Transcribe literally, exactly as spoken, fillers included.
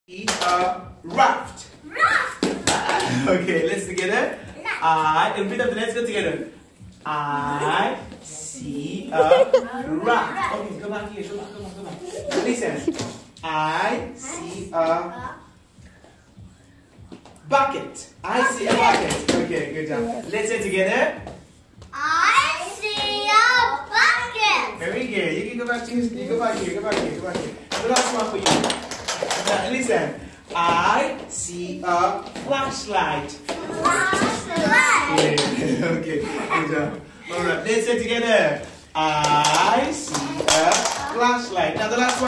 see a raft. Raft. Okay, let's together. I, and repeat after me, let's go together. I see a raft. Okay, come back here, come back, come back, come back. Listen. I see a bucket. I see a bucket. Okay, good job. Let's say together. I see a bucket. Very good. You can go back to you. You go back here. Go back here. Go back here. The last one for you. Now, listen. I see a flashlight. Flashlight. Yeah. Okay. Good job. All right. Let's say together. I see a flashlight. Now the last one.